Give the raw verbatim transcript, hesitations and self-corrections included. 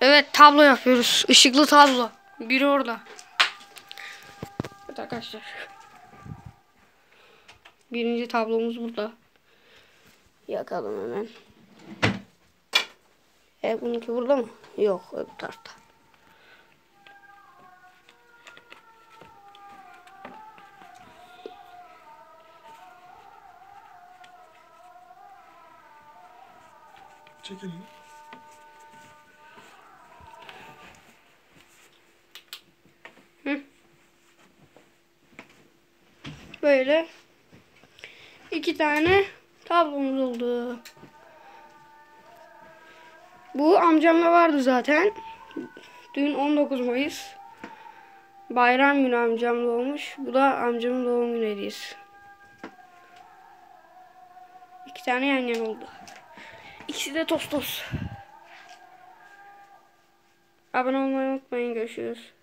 Evet, tablo yapıyoruz. Işıklı tablo. Biri orada. Evet arkadaşlar. Birinci tablomuz burada. Yakalım hemen. E bununki burada mı? Yok, öbür tarafta. Çekelim. Hı. Böyle iki tane tablomuz oldu. Bu amcamda vardı zaten. Dün on dokuz Mayıs. Bayram günü amcam doğmuş. Bu da amcamın doğum günü hediyesi. İki tane yan yana oldu. İkisi de Tostos. Abone olmayı unutmayın. Görüşürüz.